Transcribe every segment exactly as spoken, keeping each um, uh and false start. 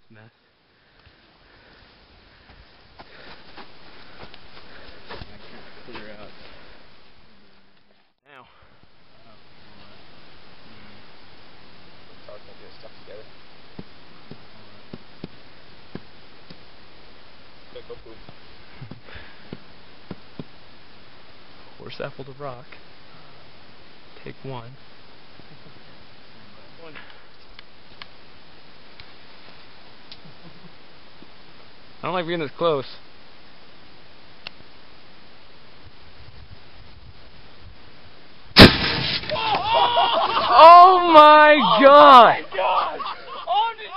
mess. Clear out. Now. Cars won't get stuck together. Quick, go poop. Horse apple to rock. Take one. One. I don't like being this close. Oh my god! Oh my god! Oh, did you?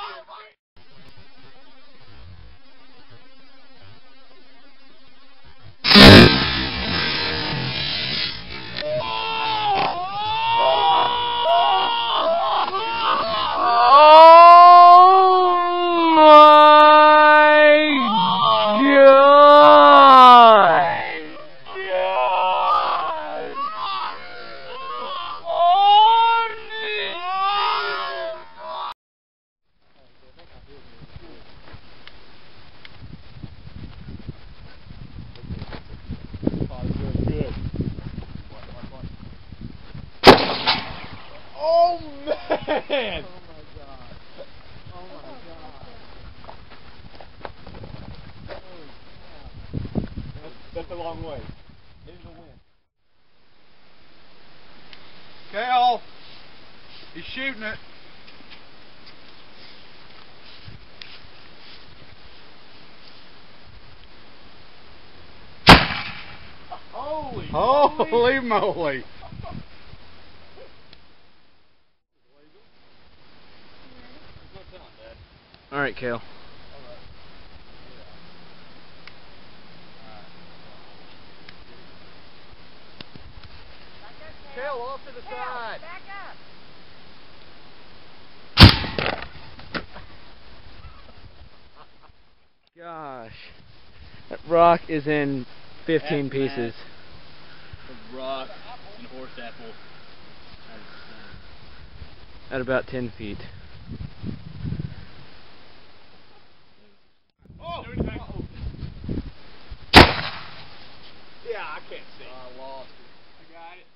Oh man! Oh my god. Oh my god. That's, that's a long way. Into the wind. Cal! He's shooting it. Holy Holy moly! moly. Alright, Kale. Kale, off to the side. Back up. Gosh. That rock is in fifteen That's pieces. A rock and horse apple. At about ten feet. Oh! Uh-oh. Yeah, I can't see. I lost it. I got it.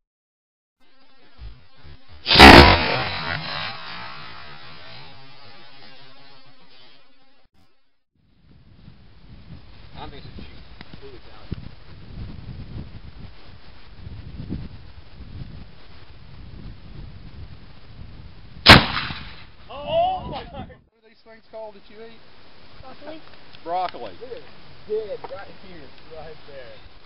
I'm going to shoot. Pull it down. Oh my! What are these things called that you eat? Broccoli? Broccoli. It is dead right here, right there.